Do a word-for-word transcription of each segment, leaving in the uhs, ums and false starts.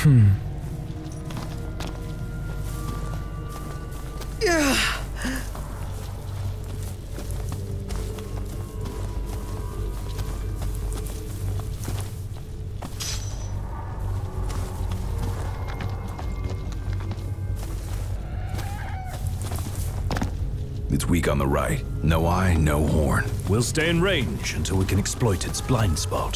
Hmm. Yeah. It's weak on the right. No eye, no horn. We'll stay in range until we can exploit its blind spot.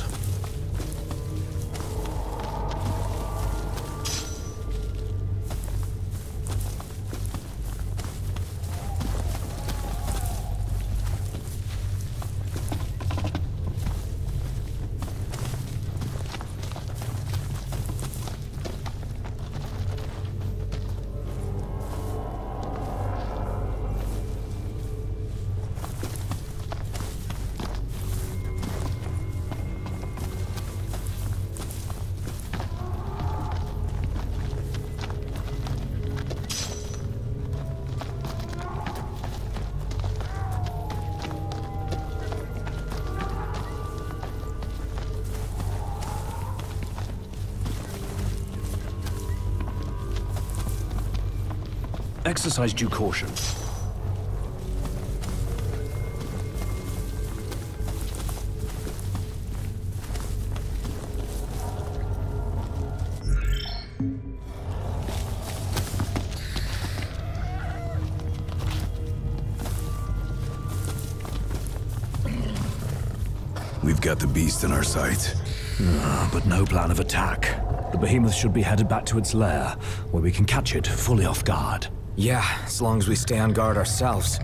Exercise due caution. We've got the beast in our sights. Uh, but no plan of attack. The behemoth should be headed back to its lair, where we can catch it fully off guard. Yeah, as long as we stay on guard ourselves.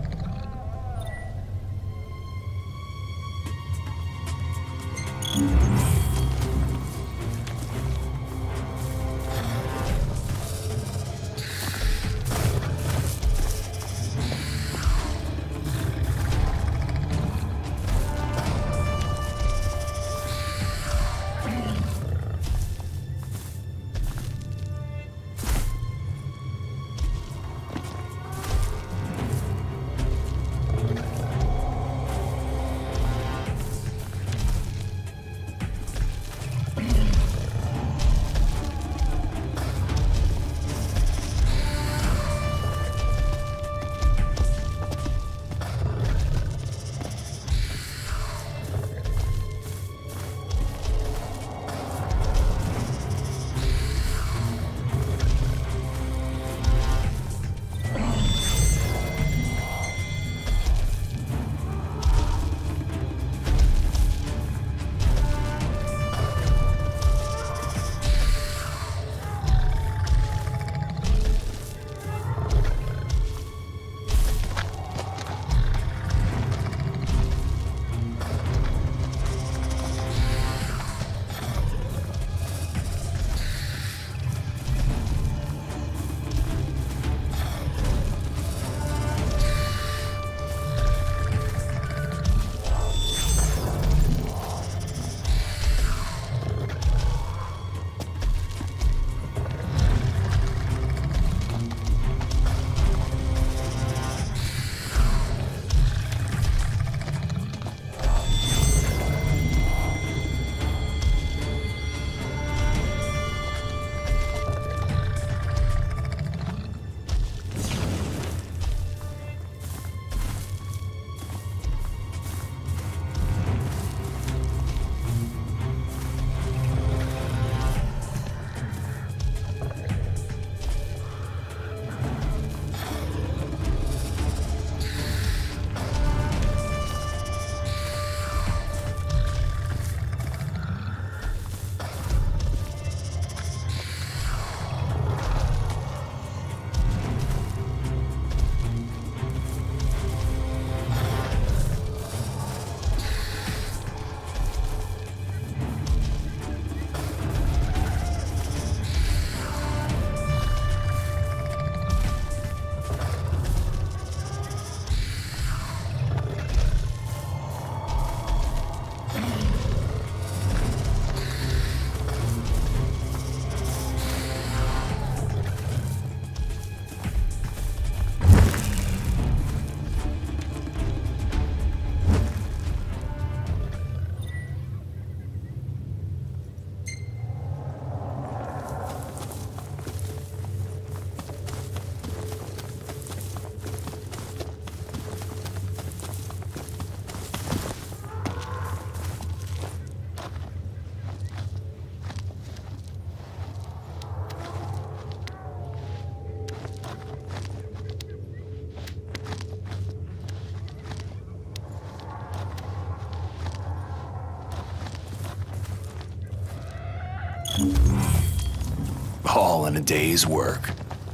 All in a day's work.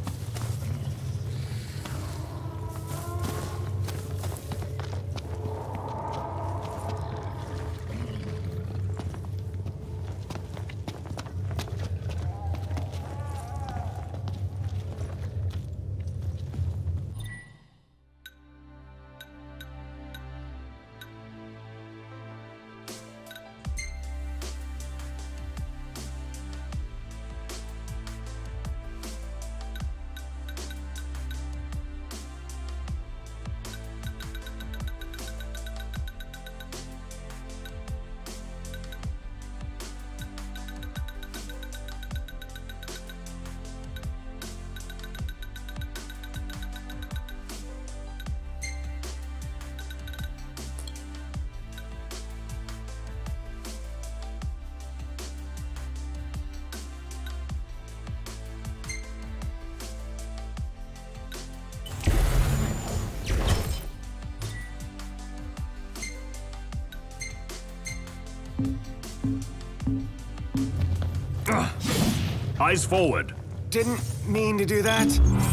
Eyes forward. Didn't mean to do that.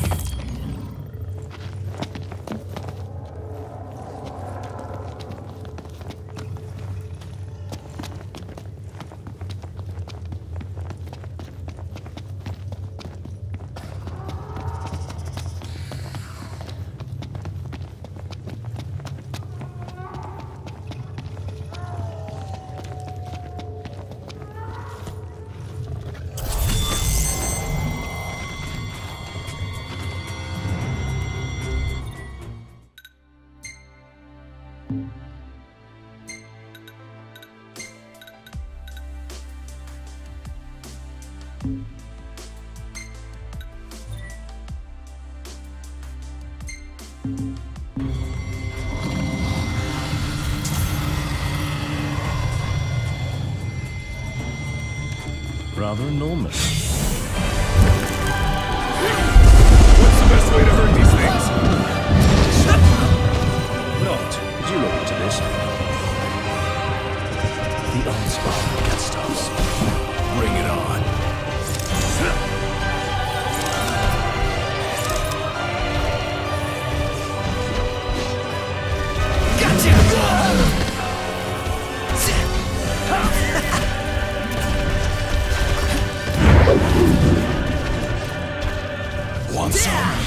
Rather enormous. What's the best way to hurt these things? Not. Could you look into this? The Arnspark guest house. Bring it on. Want some?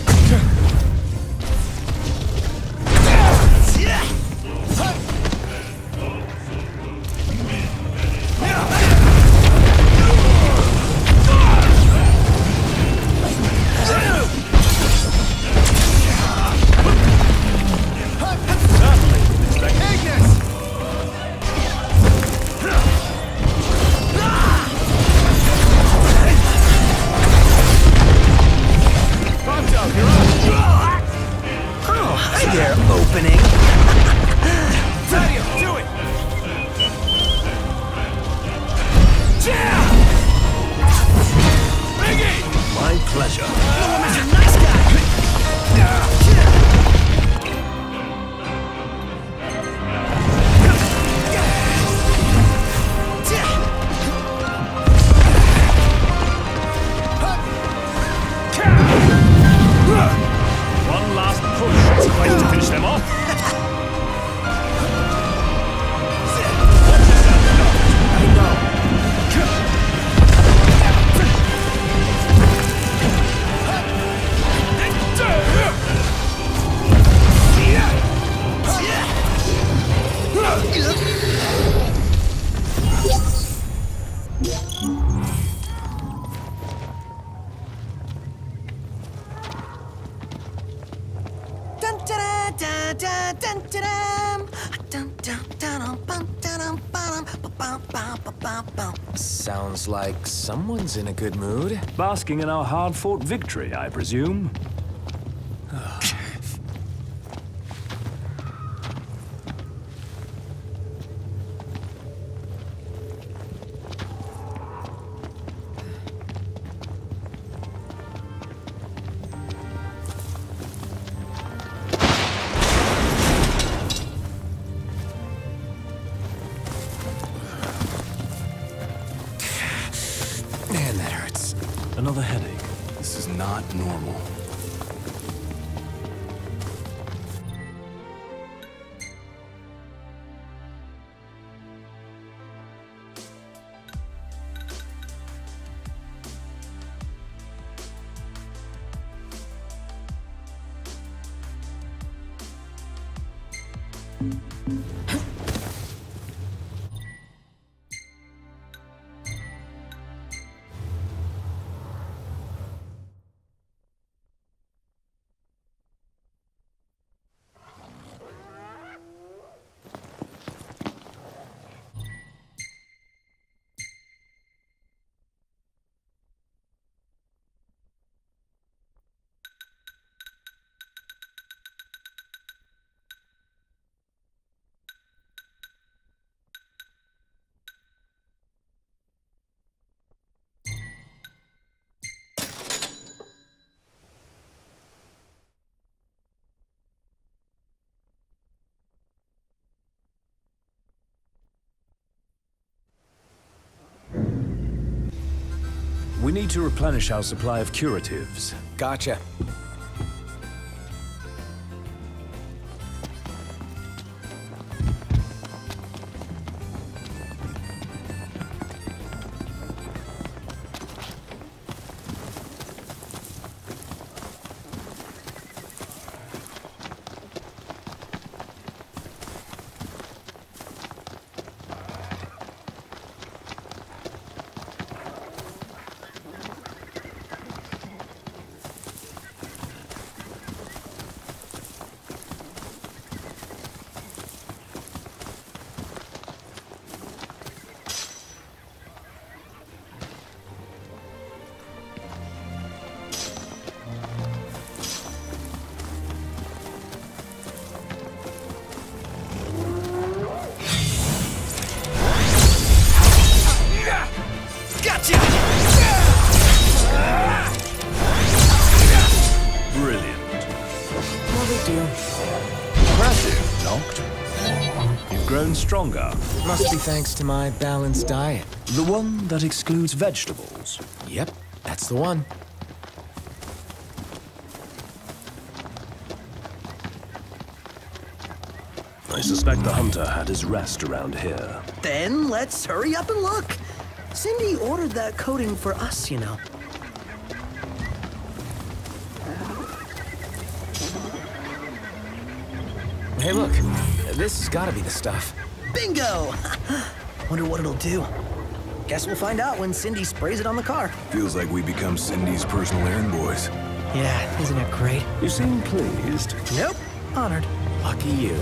Sounds like someone's in a good mood. Basking in our hard-fought victory, I presume. Man, that hurts. Another headache. This is not normal. We need to replenish our supply of curatives. Gotcha. Stronger. Must be thanks to my balanced diet. The one that excludes vegetables. Yep, that's the one. I suspect the hunter had his rest around here. Then let's hurry up and look. Cindy ordered that coating for us, you know. Hey, look. This has got to be the stuff. Bingo! Wonder what it'll do. Guess we'll find out when Cindy sprays it on the car. Feels like we become Cindy's personal errand boys. Yeah, isn't it great? You seem pleased. Nope. Honored. Lucky you.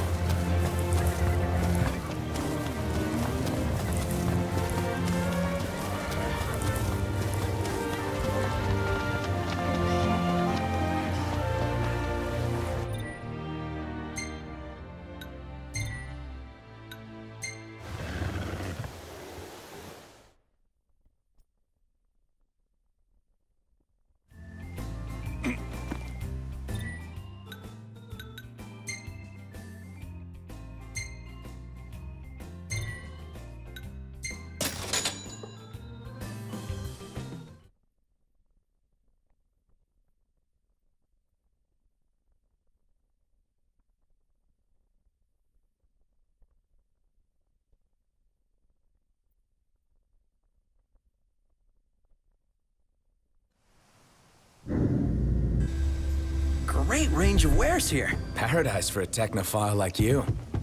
Great range of wares here. Paradise for a technophile like you.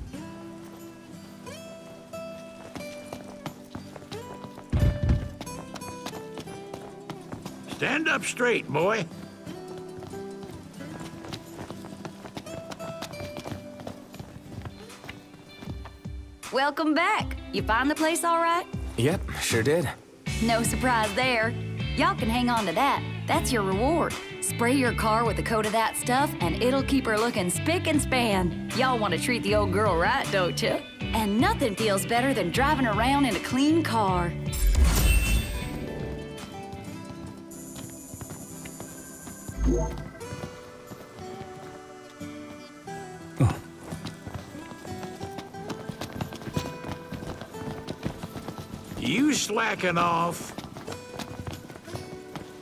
Stand up straight, boy. Welcome back. You find the place all right? Yep, sure did. No surprise there. Y'all can hang on to that. That's your reward. Spray your car with a coat of that stuff, and it'll keep her looking spick and span. Y'all want to treat the old girl right, don't you? And nothing feels better than driving around in a clean car. You slacking off?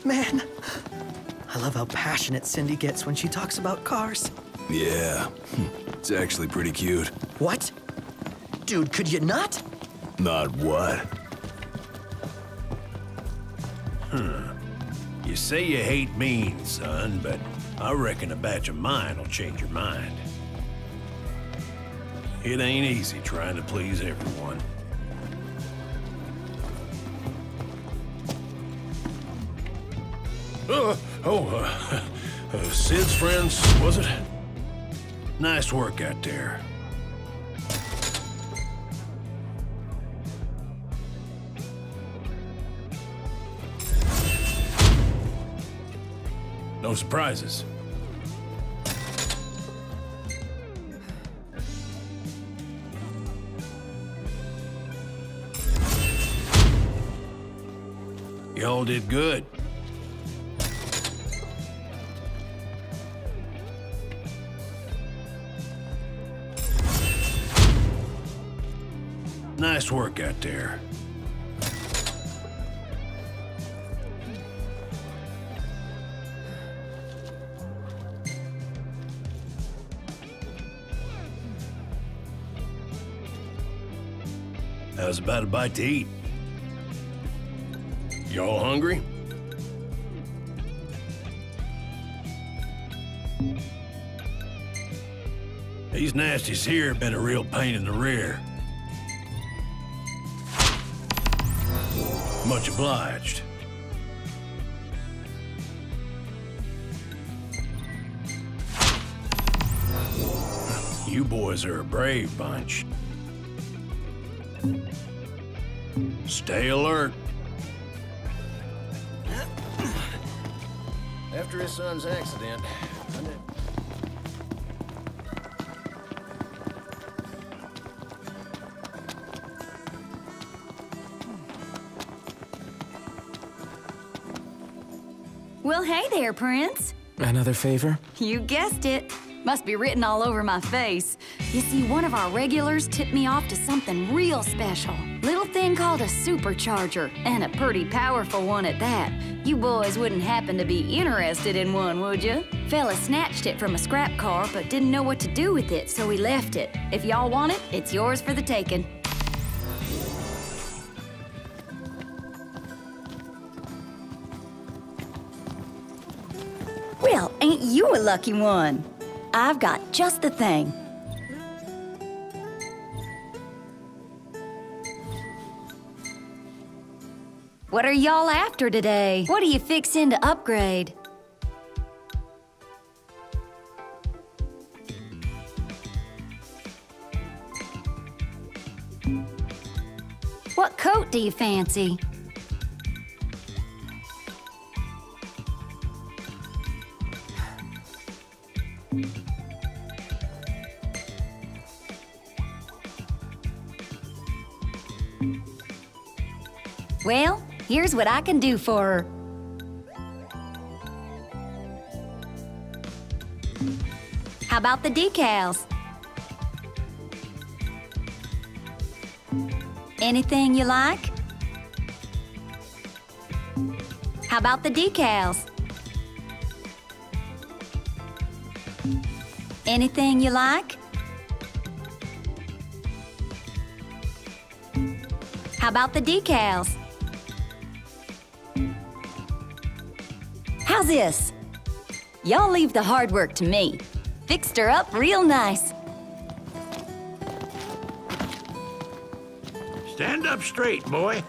Man, I love how passionate Cindy gets when she talks about cars. Yeah, it's actually pretty cute. What? Dude, could you not? Not what? You say you hate mean, son, but I reckon a batch of mine will change your mind. It ain't easy trying to please everyone. Uh, oh, uh, uh, Sid's friends, was it? Nice work out there. No surprises. Y'all did good. Nice work out there. How's about a bite to eat? Y'all hungry? These nasties here have been a real pain in the rear. Much obliged. You boys are a brave bunch. Stay alert. After his son's accident, I knew... Well, hey there, Prince. Another favor? You guessed it. Must be written all over my face. You see, one of our regulars tipped me off to something real special. Little thing called a supercharger, and a pretty powerful one at that. You boys wouldn't happen to be interested in one, would you? Fella snatched it from a scrap car, but didn't know what to do with it, so he left it. If y'all want it, it's yours for the taking. Well, ain't you a lucky one? I've got just the thing. What are y'all after today? What are you fixin' to upgrade? What coat do you fancy? Well, here's what I can do for her. How about the decals? Anything you like? How about the decals? Anything you like? How about the decals? How's this? Y'all leave the hard work to me. Fixed her up real nice. Stand up straight, boy.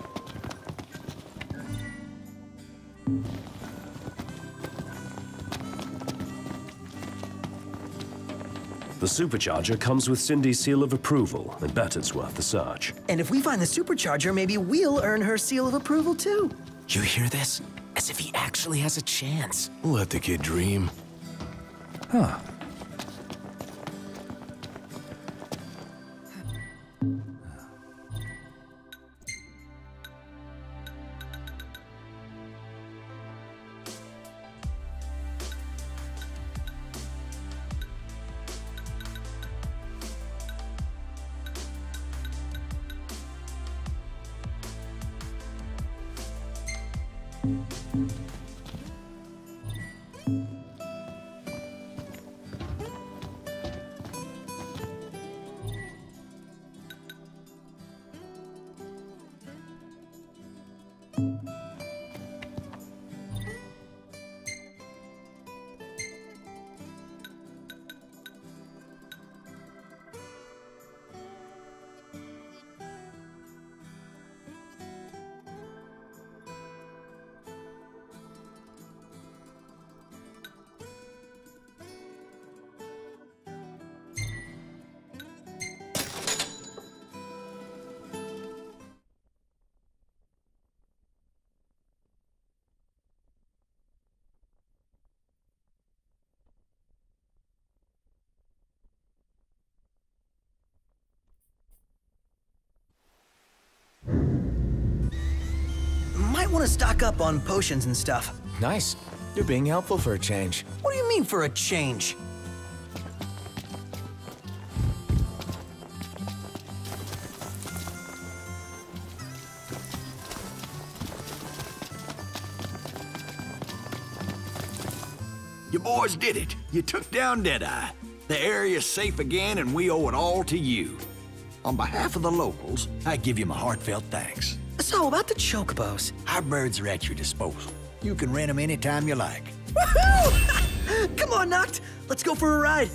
The supercharger comes with Cindy's seal of approval. I bet it's worth the search. And if we find the supercharger, maybe we'll earn her seal of approval too. You hear this? As if he actually has a chance. Let the kid dream. Huh. want to stock up on potions and stuff. Nice. You're being helpful for a change. What do you mean for a change? You boys did it. You took down Deadeye. The area's safe again, and we owe it all to you. On behalf of the locals, I give you my heartfelt thanks. So, about the chocobos. Our birds are at your disposal. You can rent them anytime you like. Woohoo! Come on, Noct. Let's go for a ride.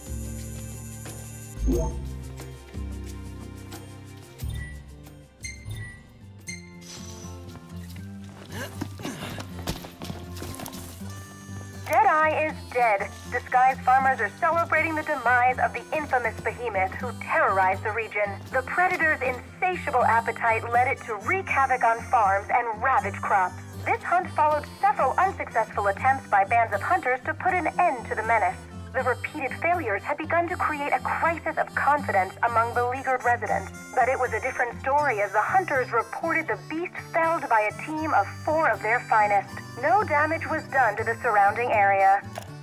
Deadeye is dead. Disguised farmers are celebrating the demise of the infamous behemoth who terrorized the region. The predator's insatiable appetite led it to wreak havoc on farms and ravage crops. This hunt followed several unsuccessful attempts by bands of hunters to put an end to the menace. The repeated failures had begun to create a crisis of confidence among beleaguered residents. But it was a different story as the hunters reported the beast felled by a team of four of their finest. No damage was done to the surrounding area.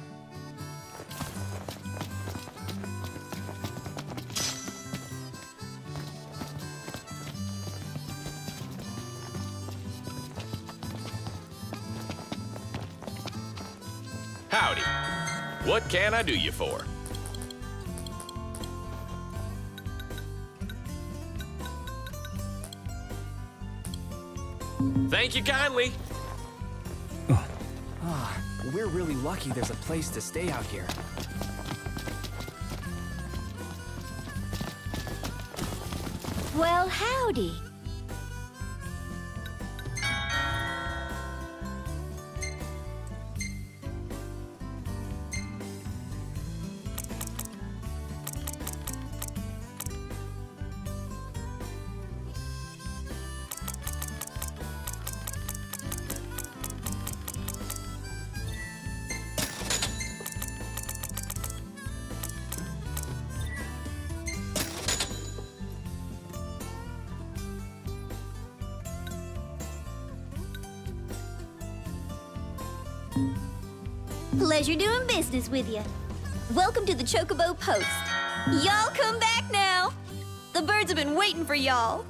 Howdy. What can I do you for? Thank you kindly. Ah, we're really lucky there's a place to stay out here. Well, howdy. Pleasure doing business with you. Welcome to the Chocobo Post. Y'all come back now. The birds have been waiting for y'all.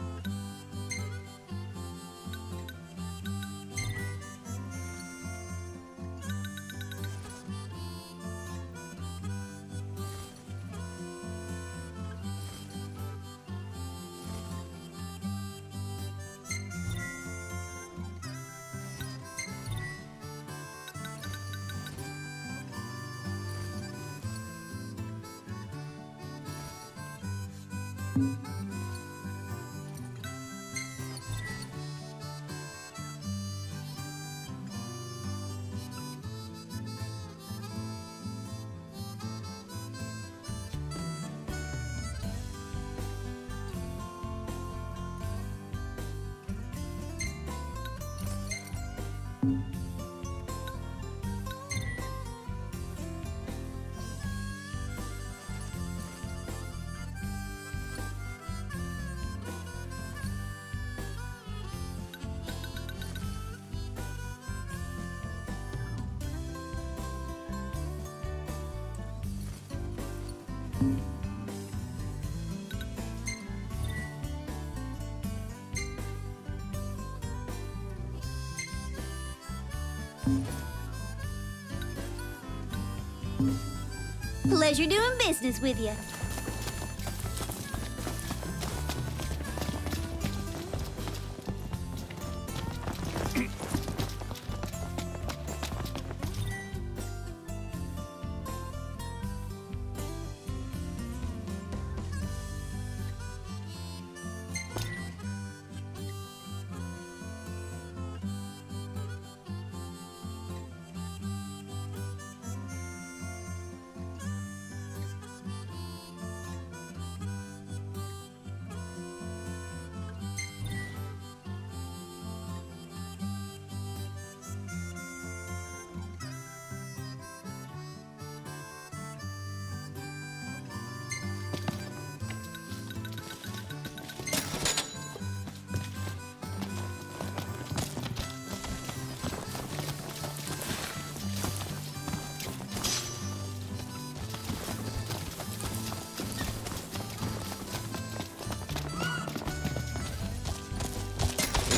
Pleasure doing business with you.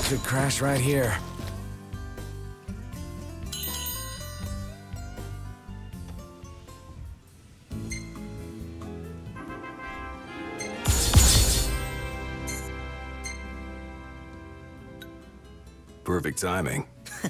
Could crash right here. Perfect timing.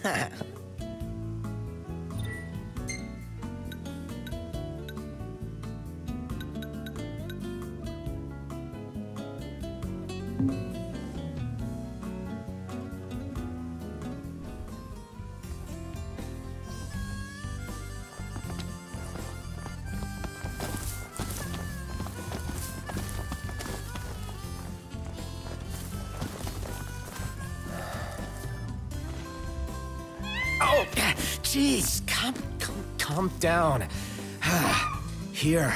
Oh, jeez, calm, calm, calm down. Here.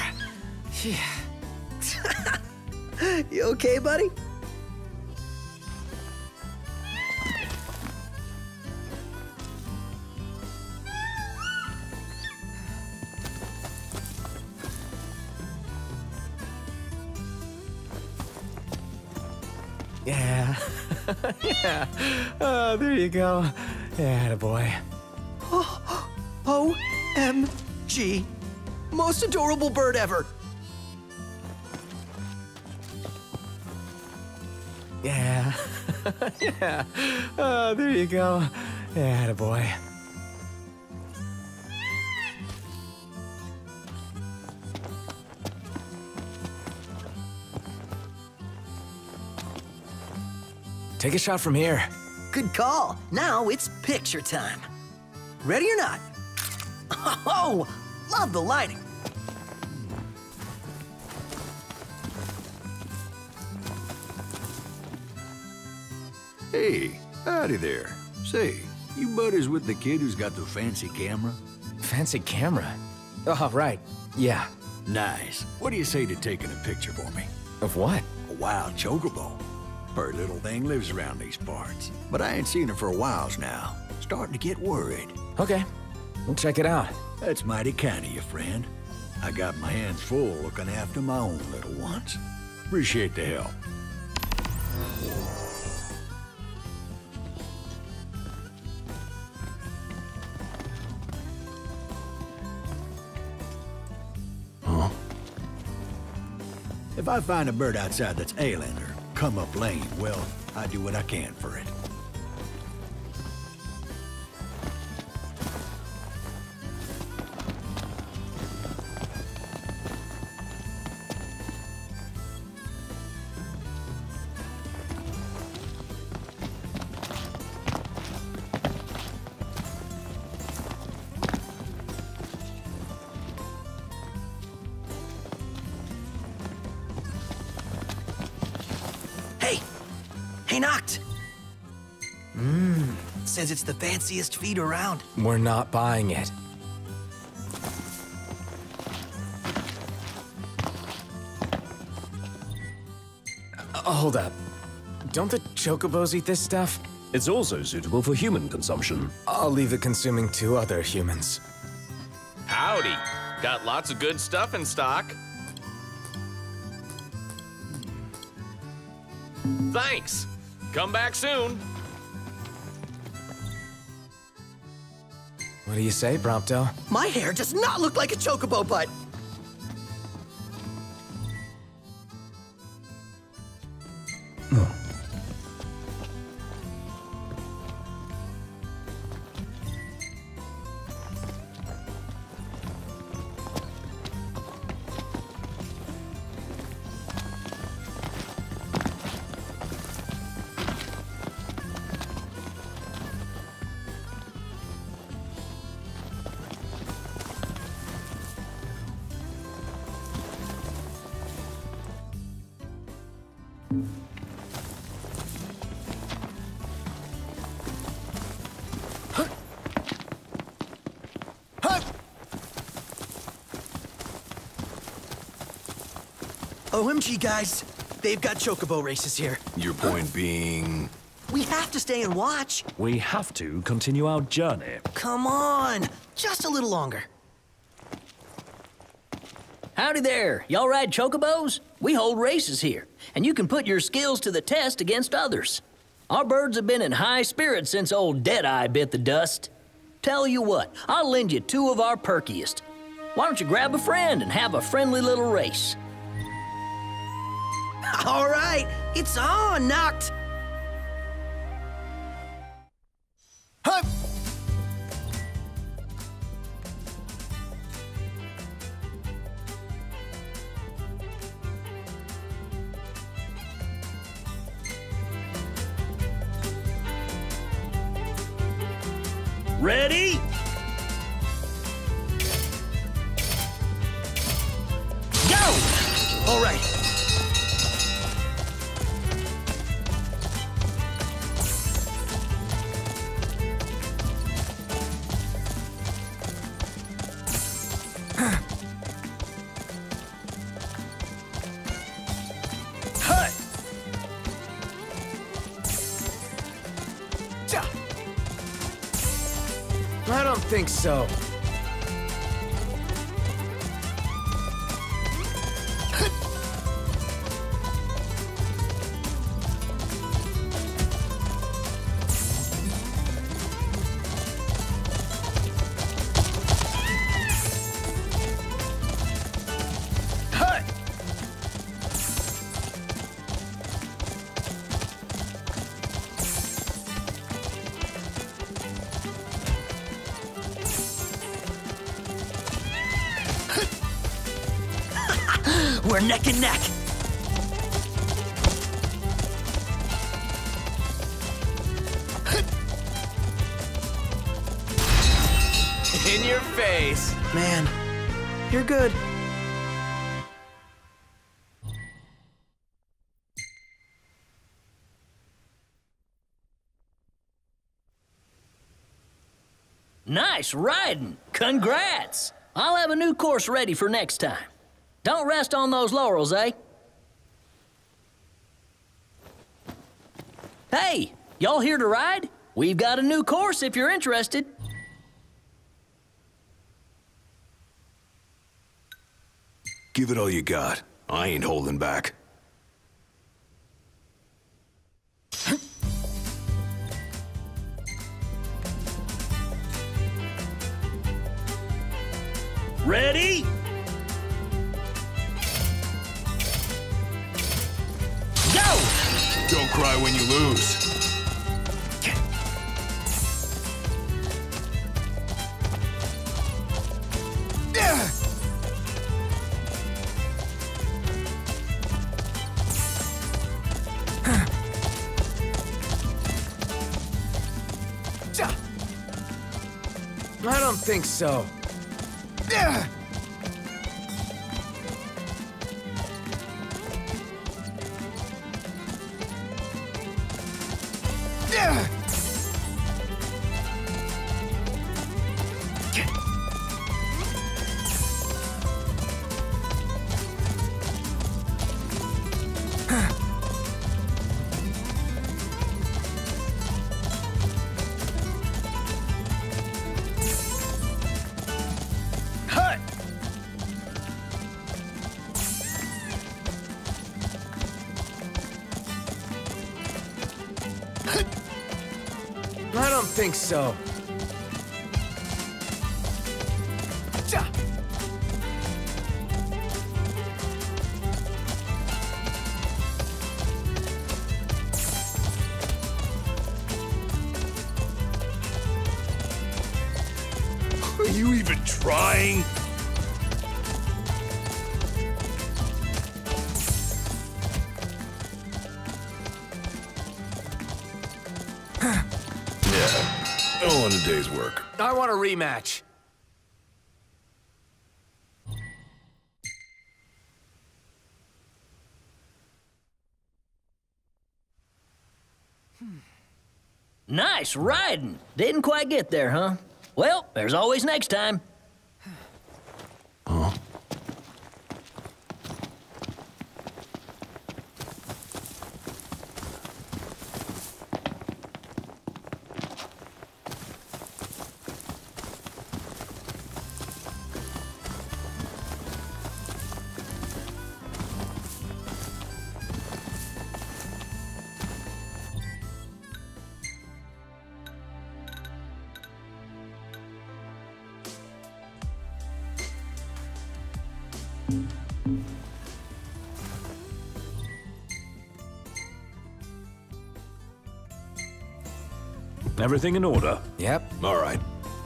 You okay, buddy? Yeah. Yeah. Oh, there you go. Yeah, boy. O M G. Most adorable bird ever. Yeah. Yeah. Oh, there you go. Yeah, boy. Take a shot from here. Good call. Now it's picture time. Ready or not? Oh, love the lighting. Hey, howdy there. Say, you buddies with the kid who's got the fancy camera? Fancy camera? Oh, right. Yeah. Nice. What do you say to taking a picture for me? Of what? A wild chocobo. Her little thing lives around these parts, but I ain't seen her for a while now. Starting to get worried. Okay, we'll check it out. That's mighty kind of you, friend. I got my hands full looking after my own little ones. Appreciate the help. Huh? If I find a bird outside that's ailing or come up lame, well, I do what I can for it. Hey, Noct! Mmm, says it's the fanciest feed around. We're not buying it. Uh, hold up. Don't the chocobos eat this stuff? It's also suitable for human consumption. I'll leave it consuming two other humans. Howdy. Got lots of good stuff in stock. Thanks. Come back soon. What do you say, Prompto? My hair does not look like a chocobo butt. O M G, guys. They've got chocobo races here. Your point being... We have to stay and watch. We have to continue our journey. Come on. Just a little longer. Howdy there. Y'all ride chocobos? We hold races here, and you can put your skills to the test against others. Our birds have been in high spirits since old Deadeye bit the dust. Tell you what, I'll lend you two of our perkiest. Why don't you grab a friend and have a friendly little race? All right, it's on, Noct. Huh? Ready? Go! All right. I don't think so. We're neck and neck. In your face. Man, you're good. Nice riding. Congrats. I'll have a new course ready for next time. Don't rest on those laurels, eh? Hey, y'all here to ride? We've got a new course if you're interested. Give it all you got. I ain't holding back. Ready? Go! Don't cry when you lose. I don't think so. I don't think so. Are you even trying? Yeah, all in a day's work. I want a rematch. Nice riding. Didn't quite get there, huh? Well, there's always next time. Huh? Everything in order? Yep. All right.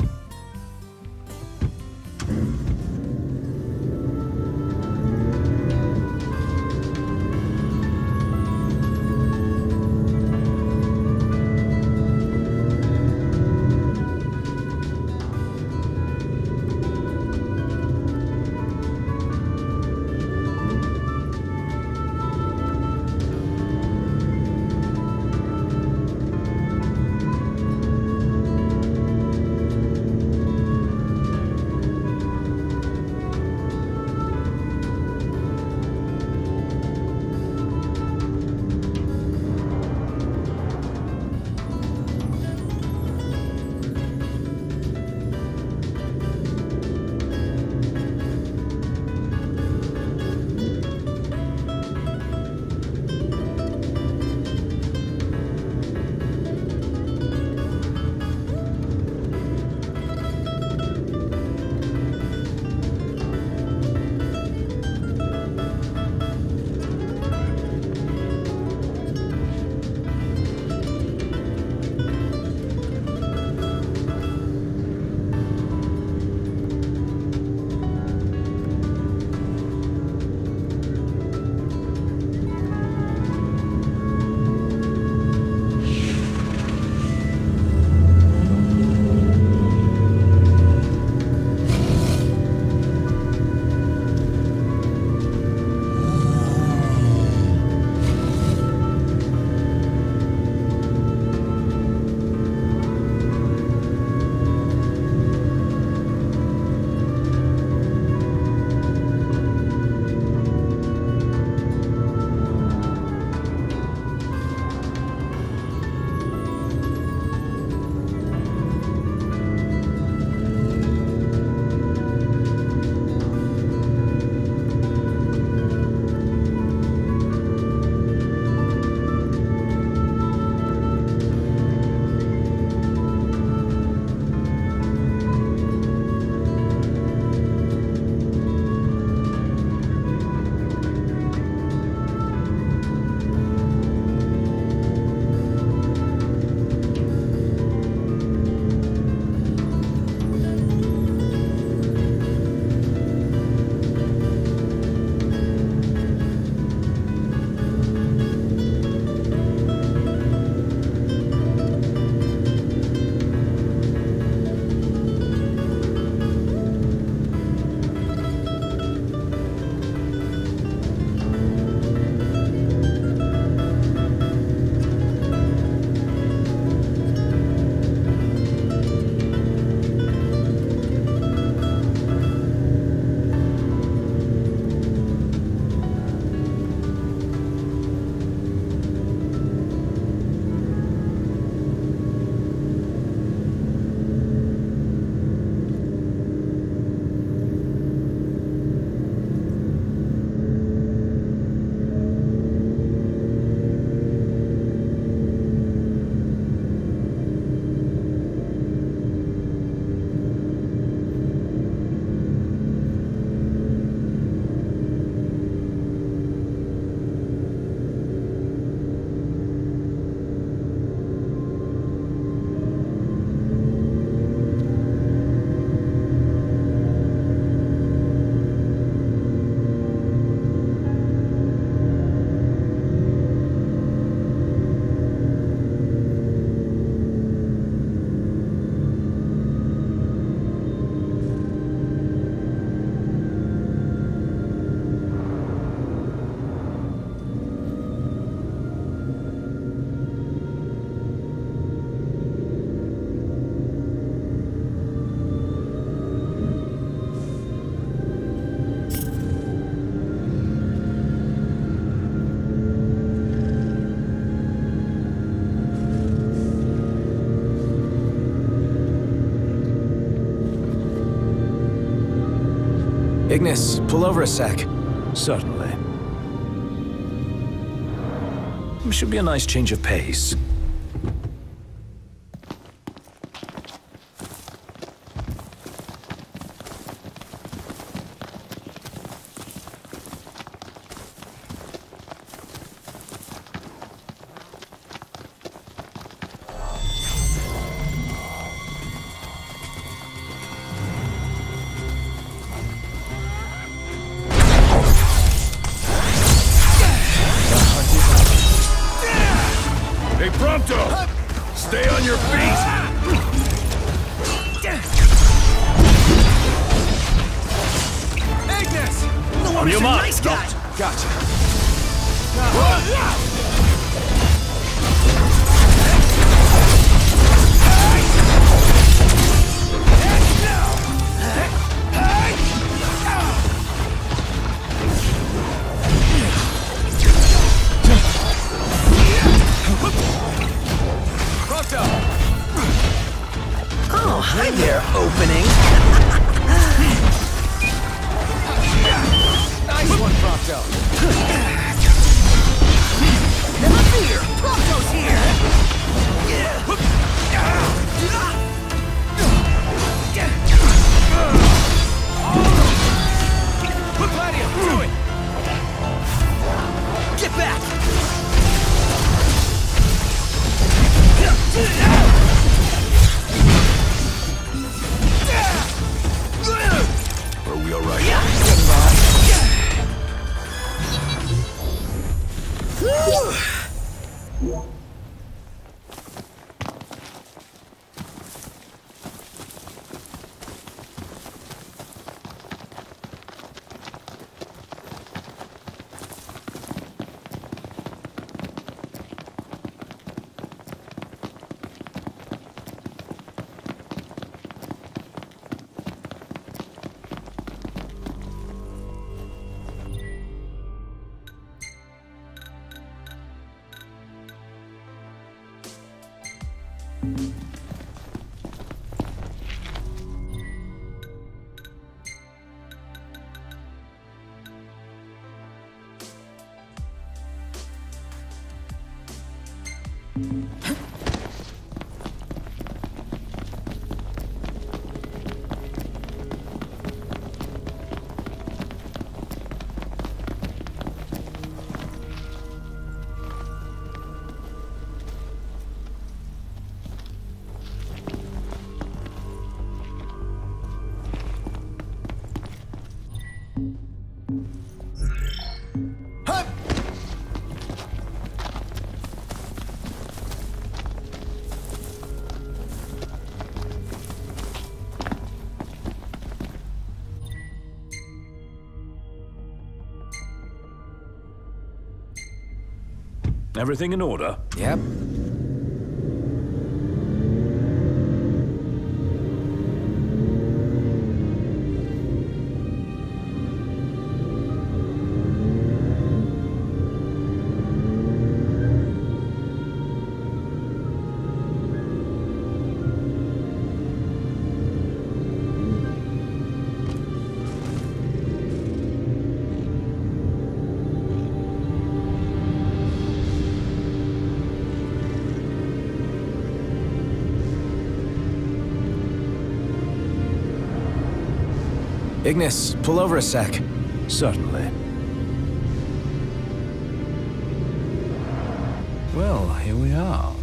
Ignis, pull over a sec. Certainly. Should be a nice change of pace. Prompto! Stay on your feet! Ignis! No, On your Mister mark. Nice guy! Gotcha. Oh, hi there, opening. Nice one, Prompto. Never fear, Prompto's here. Gladius, do it! Get back! Are we all right? Everything in order? Yep. Ignis, pull over a sec. Certainly. Well, here we are.